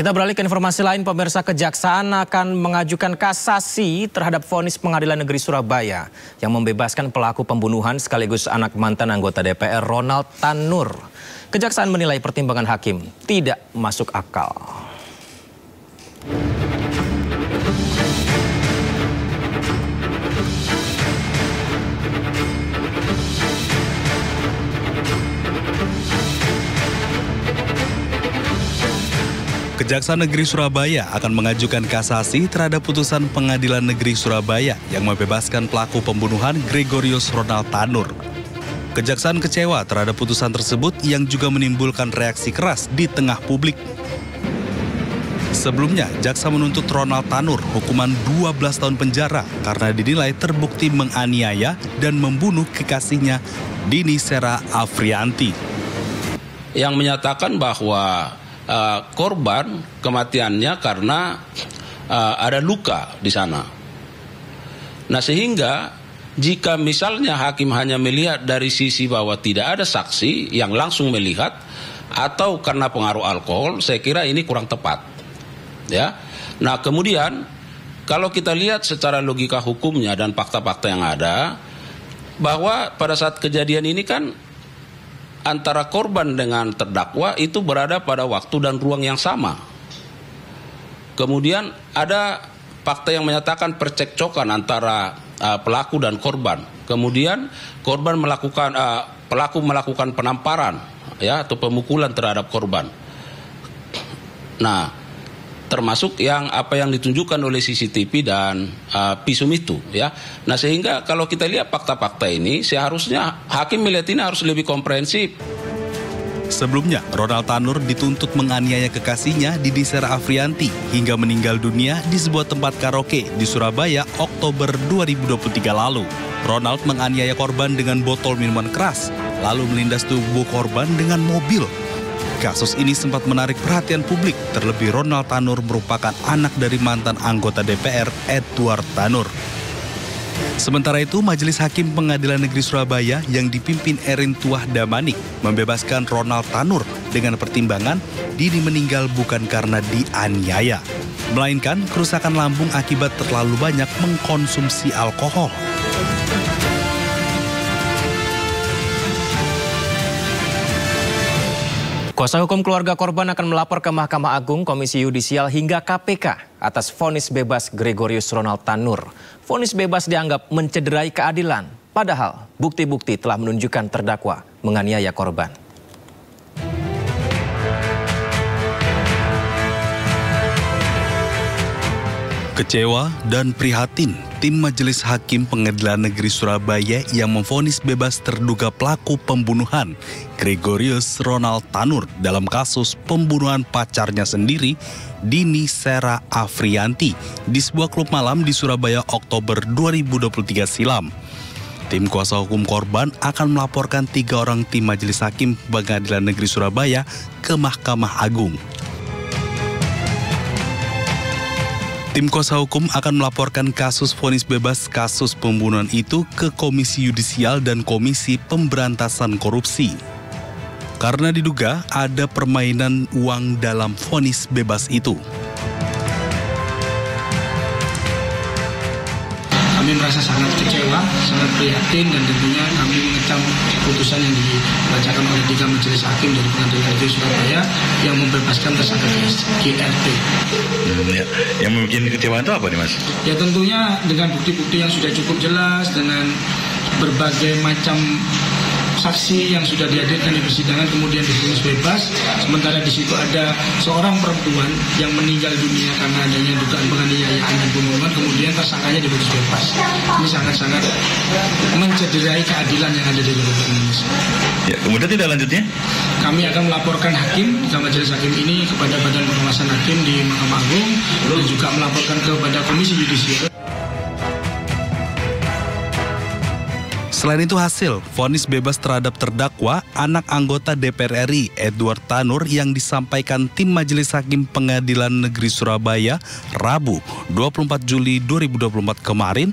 Kita beralih ke informasi lain, pemirsa. Kejaksaan akan mengajukan kasasi terhadap vonis Pengadilan Negeri Surabaya yang membebaskan pelaku pembunuhan sekaligus anak mantan anggota DPR Ronald Tanur. Kejaksaan menilai pertimbangan hakim tidak masuk akal. Kejaksaan Negeri Surabaya akan mengajukan kasasi terhadap putusan Pengadilan Negeri Surabaya yang membebaskan pelaku pembunuhan Gregorius Ronald Tanur. Kejaksaan kecewa terhadap putusan tersebut yang juga menimbulkan reaksi keras di tengah publik. Sebelumnya, jaksa menuntut Ronald Tanur hukuman 12 tahun penjara karena dinilai terbukti menganiaya dan membunuh kekasihnya Dini Sera Afrianti. Yang menyatakan bahwa korban kematiannya karena ada luka di sana. Nah, sehingga jika misalnya hakim hanya melihat dari sisi bahwa tidak ada saksi yang langsung melihat atau karena pengaruh alkohol, saya kira ini kurang tepat. Ya. Nah, kemudian kalau kita lihat secara logika hukumnya dan fakta-fakta yang ada, bahwa pada saat kejadian ini kan antara korban dengan terdakwa itu berada pada waktu dan ruang yang sama. Kemudian ada fakta yang menyatakan percekcokan antara pelaku dan korban. Kemudian korban melakukan pelaku melakukan penamparan, ya, atau pemukulan terhadap korban. Nah, termasuk apa yang ditunjukkan oleh CCTV dan visum itu, ya. Nah, sehingga kalau kita lihat fakta-fakta ini, seharusnya hakim melihat ini harus lebih komprehensif. Sebelumnya, Ronald Tanur dituntut menganiaya kekasihnya Dini Sera Afrianti hingga meninggal dunia di sebuah tempat karaoke di Surabaya Oktober 2023 lalu. Ronald menganiaya korban dengan botol minuman keras, lalu melindas tubuh korban dengan mobil. Kasus ini sempat menarik perhatian publik, terlebih Ronald Tanur merupakan anak dari mantan anggota DPR Edward Tanur. Sementara itu, Majelis Hakim Pengadilan Negeri Surabaya yang dipimpin Erin Tuah Damanik membebaskan Ronald Tanur dengan pertimbangan Dini meninggal bukan karena dianiaya, melainkan kerusakan lambung akibat terlalu banyak mengkonsumsi alkohol. Kuasa hukum keluarga korban akan melapor ke Mahkamah Agung, Komisi Yudisial hingga KPK atas vonis bebas Gregorius Ronald Tanur. Vonis bebas dianggap mencederai keadilan, padahal bukti-bukti telah menunjukkan terdakwa menganiaya korban. Kecewa dan prihatin, tim Majelis Hakim Pengadilan Negeri Surabaya yang memvonis bebas terduga pelaku pembunuhan Gregorius Ronald Tanur dalam kasus pembunuhan pacarnya sendiri, Dini Sera Afrianti, di sebuah klub malam di Surabaya Oktober 2023 silam. Tim kuasa hukum korban akan melaporkan 3 orang tim Majelis Hakim Pengadilan Negeri Surabaya ke Mahkamah Agung. Tim kuasa hukum akan melaporkan kasus vonis bebas kasus pembunuhan itu ke Komisi Yudisial dan Komisi Pemberantasan Korupsi. Karena diduga ada permainan uang dalam vonis bebas itu. Kami merasa sangat kecewa, sangat prihatin, dan tentunya kami mengecam putusan yang dibacakan oleh 3 majelis hakim dari Pengadilan Negeri Surabaya yang membebaskan tersangka GRT. Yang membuat kecewaan itu apa nih, Mas? Ya, tentunya dengan bukti-bukti yang sudah cukup jelas, dengan berbagai macam saksi yang sudah dihadirkan di persidangan kemudian divonis bebas, sementara di situ ada seorang perempuan yang meninggal dunia karena adanya dugaan penganiayaan dan pembunuhan, kemudian tersangkanya divonis bebas. Ini sangat-sangat mencederai keadilan yang ada di Republik Indonesia. Ya, kemudian tidak lanjutnya? Kami akan melaporkan hakim, majelis hakim ini kepada Badan Pengawasan Hakim di Mahkamah Agung dan juga melaporkan kepada Komisi Yudisial. Selain itu, hasil vonis bebas terhadap terdakwa anak anggota DPR RI Edward Tanur yang disampaikan tim Majelis Hakim Pengadilan Negeri Surabaya Rabu 24 Juli 2024 kemarin